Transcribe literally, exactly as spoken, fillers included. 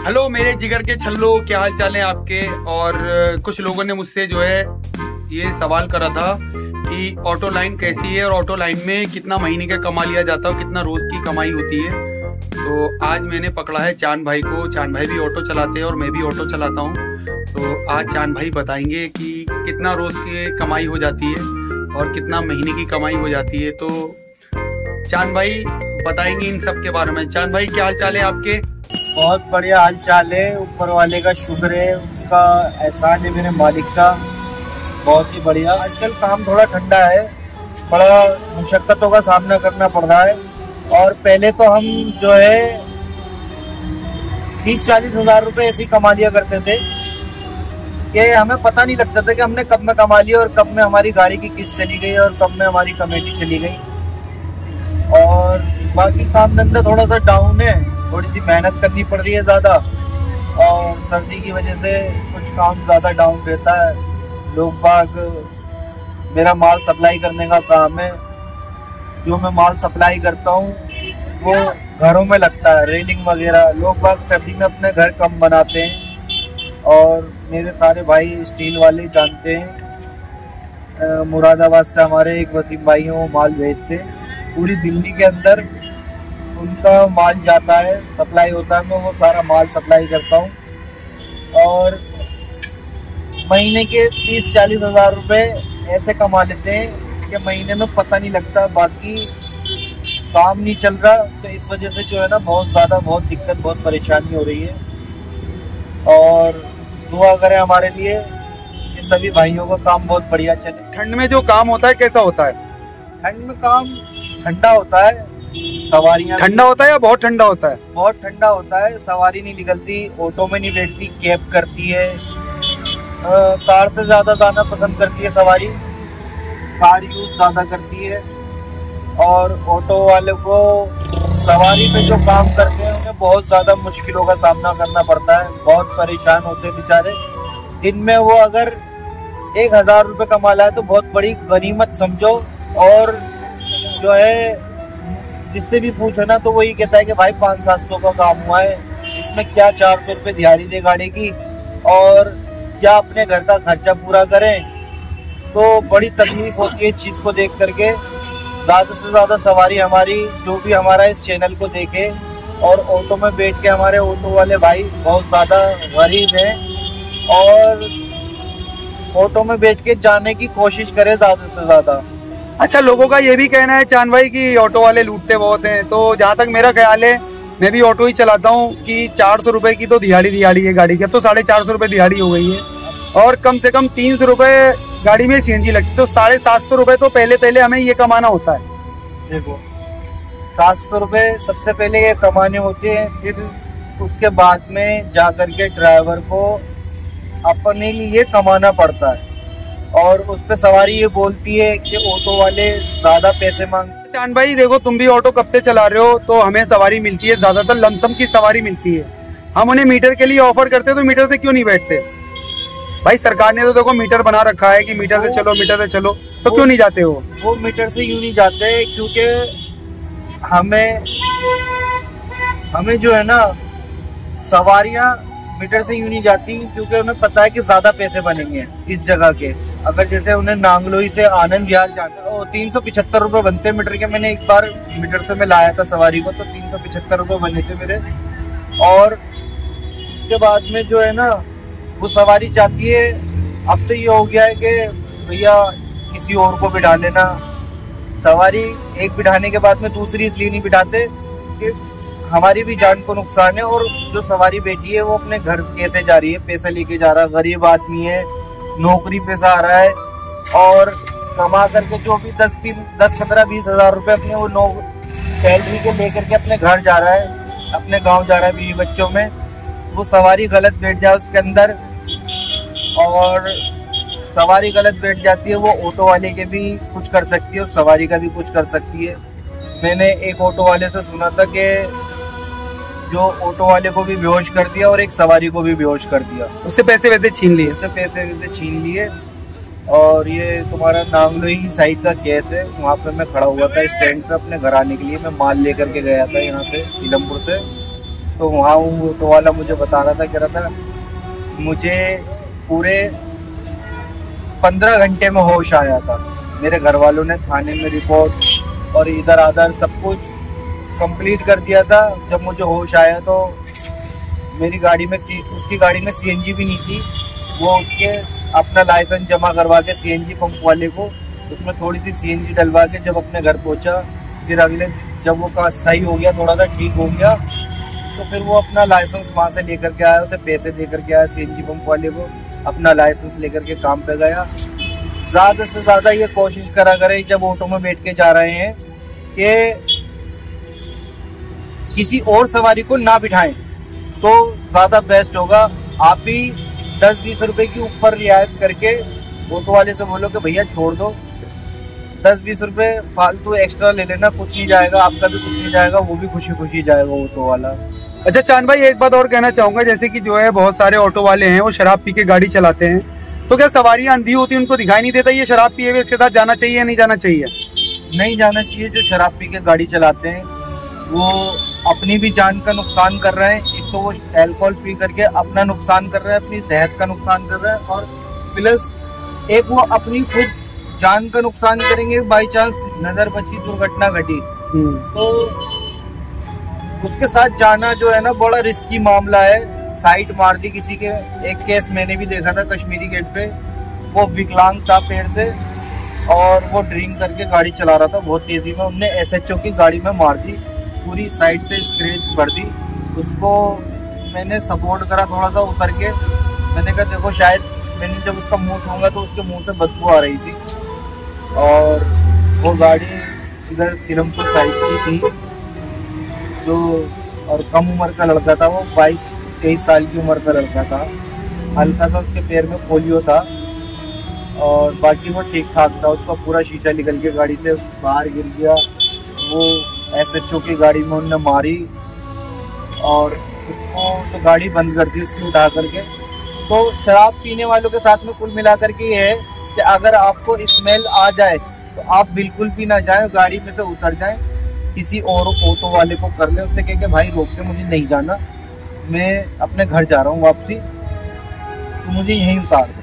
Hello मेरे जिगर के छल्लो, क्या हाल चाल है आपके। और कुछ लोगों ने मुझसे जो है ये सवाल करा था कि ऑटो लाइन कैसी है और ऑटो लाइन में कितना महीने का कमा लिया जाता है और कितना रोज की कमाई होती है। तो आज मैंने पकड़ा है चांद भाई को। चांद भाई भी ऑटो चलाते हैं और मैं भी ऑटो चलाता हूँ। तो आज चांद भाई बताएंगे कि कितना रोज की कमाई हो जाती है और कितना महीने की कमाई हो जाती है। तो चांद भाई बताएंगे इन सब के बारे में। चांद भाई क्या हाल चाल है आपके? बहुत बढ़िया हाल चाल है, ऊपर वाले का शुक्र है, उसका एहसान है मेरे मालिक का। बहुत ही बढ़िया। आजकल काम थोड़ा ठंडा है, बड़ा मुशक्कतों का सामना करना पड़ रहा है। और पहले तो हम जो है तीस चालीस हजार रुपए ऐसे कमा लिया करते थे कि हमें पता नहीं लगता था कि हमने कब में कमा लिया और कब में हमारी गाड़ी की किस्त चली गई और कब में हमारी कमेटी चली गई। और बाकी काम धंधा थोड़ा सा डाउन है, थोड़ी सी मेहनत करनी पड़ रही है ज़्यादा, और सर्दी की वजह से कुछ काम ज़्यादा डाउन रहता है। लोग बाग, मेरा माल सप्लाई करने का काम है, जो मैं माल सप्लाई करता हूँ वो घरों में लगता है, रेलिंग वगैरह। लोग बाग सर्दी में अपने घर कम बनाते हैं और मेरे सारे भाई स्टील वाले जानते हैं। मुरादाबाद से हमारे एक वसीम भाई हैं, वो माल भेजते हैं पूरी दिल्ली के अंदर, उनका माल जाता है, सप्लाई होता है, मैं वो सारा माल सप्लाई करता हूँ। और महीने के तीस चालीस हजार रुपए ऐसे कमा लेते हैं कि महीने में पता नहीं लगता। बाकी काम नहीं चल रहा, तो इस वजह से जो है ना बहुत ज़्यादा बहुत दिक्कत, बहुत परेशानी हो रही है। और दुआ करें हमारे लिए कि सभी भाइयों का काम बहुत बढ़िया चले। ठंड में जो काम होता है कैसा होता है? ठंड में काम ठंडा होता है, सवारियां ठंडा होता है या बहुत ठंडा होता है? बहुत ठंडा होता है, सवारी नहीं निकलती, ऑटो में नहीं बैठती, कैब करती है। आ, कार से ज्यादा जाना पसंद करती है सवारी, कार यूज ज्यादा करती है। और ऑटो वाले को सवारी पे जो काम करते हैं उन्हें बहुत ज्यादा मुश्किलों का सामना करना पड़ता है, बहुत परेशान होते हैं बेचारे। दिन में वो अगर एक हजार रुपये कमा लाए तो बहुत बड़ी गनीमत समझो। और जो है जिससे भी पूछो ना तो वही कहता है कि भाई पाँच सात सौ का काम हुआ है, इसमें क्या चार सौ रुपये दिहाड़ी दे गाड़ी की और क्या अपने घर का खर्चा पूरा करें। तो बड़ी तकलीफ होती है इस चीज़ को देख करके। ज़्यादा से ज़्यादा सवारी हमारी जो भी हमारा इस चैनल को देखे और ऑटो में बैठ के, हमारे ऑटो वाले भाई बहुत ज़्यादा गरीब हैं और ऑटो में बैठ के जाने की कोशिश करें ज़्यादा से ज़्यादा। अच्छा, लोगों का ये भी कहना है चांद भाई कि ऑटो वाले लूटते बहुत हैं। तो जहाँ तक मेरा ख्याल है, मैं भी ऑटो ही चलाता हूँ, कि चार सौ रुपए की तो दिहाड़ी दिहाड़ी है गाड़ी की। अब तो साढ़े चार सौ रुपये दिहाड़ी हो गई है और कम से कम तीन सौ रुपये गाड़ी में सीएनजी लगती, तो साढ़े सात सौ रुपये तो पहले पहले हमें ये कमाना होता है। देखो, सात सौ रुपये सबसे पहले ये कमाने होते हैं, फिर उसके बाद में जा कर के ड्राइवर को अपने लिए कमाना पड़ता है। और उस पे सवारी ये बोलती है कि ऑटो वाले ज्यादा पैसे मांगते। चांद भाई देखो, तुम भी ऑटो कब से चला रहे हो, तो हमें सवारी मिलती है, ज्यादातर लमसम की सवारी मिलती है। हम उन्हें मीटर के लिए ऑफर करते हैं, तो मीटर से क्यों नहीं बैठते? भाई सरकार ने तो देखो मीटर बना रखा है कि मीटर से चलो, मीटर से चलो, तो क्यों नहीं जाते हो? वो मीटर से यूँ नहीं जाते क्योंकि हमें हमें जो है ना सवारियाँ मीटर से यूँ नहीं जाती, क्योंकि उन्हें पता है कि ज्यादा पैसे बनेंगे इस जगह के। अगर जैसे उन्हें नांगलोई से आनंद विहार जाना हो, तीन सौ पिछहत्तर रुपये बनते हैं मीटर के। मैंने एक बार मीटर से मैं लाया था सवारी को, तो तीन सौ पिछहत्तर रुपये बने थे मेरे। और उसके बाद में जो है ना वो सवारी चाहती है, अब तो ये हो गया है कि भैया किसी और को बिठा लेना। सवारी एक बिठाने के बाद में दूसरी इसलिए नहीं बिठाते कि हमारी भी जान को नुकसान है, और जो सवारी बैठी है वो अपने घर कैसे जा रही है, पैसा लेके जा रहा है, गरीब आदमी है, नौकरी पैसा आ रहा है, और कमा करके जो भी दस तीन दस पंद्रह बीस हजार रुपए अपने वो नौ सैलरी के लेकर के अपने घर जा रहा है, अपने गांव जा रहा है बीवी बच्चों में। वो सवारी गलत बैठ जाए उसके अंदर, और सवारी गलत बैठ जाती है, वो ऑटो वाले के भी कुछ कर सकती है, सवारी का भी कुछ कर सकती है। मैंने एक ऑटो वाले से सुना था कि जो ऑटो वाले को भी बेहोश कर दिया और एक सवारी को भी बेहोश कर दिया, उससे पैसे वैसे छीन लिए उससे पैसे वैसे छीन लिए। और ये तुम्हारा नांगलोई साइड का केस है, वहाँ पे मैं खड़ा हुआ था स्टैंड पे अपने घर आने के लिए। मैं माल लेकर के गया था यहाँ से सीलमपुर से, तो वहाँ वो ऑटो वाला मुझे बता रहा था, कह रहा था मुझे पूरे पंद्रह घंटे में होश आया था। मेरे घर वालों ने थाने में रिपोर्ट और इधर आधर सब कुछ कंप्लीट कर दिया था। जब मुझे होश आया तो मेरी गाड़ी में सी उसकी गाड़ी में सीएनजी भी नहीं थी। वो उसके अपना लाइसेंस जमा करवा के सीएनजी पंप वाले को उसमें थोड़ी सी सीएनजी डलवा के जब अपने घर पहुंचा, फिर अगले जब वो का सही हो गया, थोड़ा सा ठीक हो गया, तो फिर वो अपना लाइसेंस वहाँ से लेकर के आया, उसे पैसे देकर के आया सीएनजी पंप वाले को, अपना लाइसेंस लेकर के काम पे गया। ज़्यादा से ज़्यादा ये कोशिश करा करें जब ऑटो में बैठ के जा रहे हैं कि किसी और सवारी को ना बिठाएं तो ज़्यादा बेस्ट होगा। आप भी दस बीस रुपए की ऊपर रियायत करके ऑटो वाले से बोलो कि भैया छोड़ दो, दस बीस रुपए फालतू एक्स्ट्रा ले लेना, कुछ नहीं जाएगा, आपका भी कुछ नहीं जाएगा, वो भी खुशी खुशी जाएगा ऑटो वाला। अच्छा चांद भाई, एक बात और कहना चाहूंगा, जैसे कि जो है बहुत सारे ऑटो वाले हैं वो शराब पी के गाड़ी चलाते हैं, तो क्या सवारियां अंधी होती है उनको दिखाई नहीं देता ये शराब पिए हुए इसके साथ जाना चाहिए या नहीं जाना चाहिए? नहीं जाना चाहिए। जो शराब पी के गाड़ी चलाते हैं वो अपनी भी जान का नुकसान कर रहे हैं। एक तो वो अल्कोहल पी करके अपना नुकसान कर रहे हैं, अपनी सेहत का नुकसान कर रहे हैं, और प्लस एक वो अपनी खुद जान का नुकसान करेंगे। बाई चांस नजर बची, दुर्घटना घटी, तो उसके साथ जाना जो है ना बड़ा रिस्की मामला है। साइड मार दी किसी के, एक केस मैंने भी देखा था कश्मीरी गेट पे, वो विकलांग था पैर से और वो ड्रिंक करके गाड़ी चला रहा था बहुत तेजी में, उनने एसएचओ की गाड़ी में मार दी, पूरी साइड से स्क्रैच कर दी। उसको मैंने सपोर्ट करा थोड़ा सा उतर के, मैंने कहा देखो शायद, मैंने जब उसका मुंह सूंघा तो उसके मुंह से बदबू आ रही थी, और वो गाड़ी इधर सिरमपुर साइड की थी जो, और कम उम्र का लड़का था, वो बाईस तेईस साल की उम्र का लड़का था, हल्का सा उसके पैर में पोलियो था और बाकी वो ठीक ठाक था। उसका पूरा शीशा निकल के गाड़ी से बाहर गिर गया। वो एसएचओ की गाड़ी में उन्होंने मारी और उसको तो गाड़ी बंद कर दी उसकी उठा करके। तो शराब पीने वालों के साथ में कुल मिलाकर के ये है कि अगर आपको स्मेल आ जाए तो आप बिल्कुल भी ना जाएं, गाड़ी में से उतर जाएं, किसी और ऑटो वाले को कर ले, उससे कह के भाई रोक के, मुझे नहीं जाना, मैं अपने घर जा रहा हूँ वापसी, तो मुझे यहीं उतार दो।